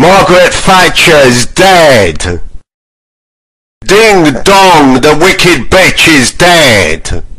Margaret Thatcher's dead. Ding dong, the wicked bitch is dead.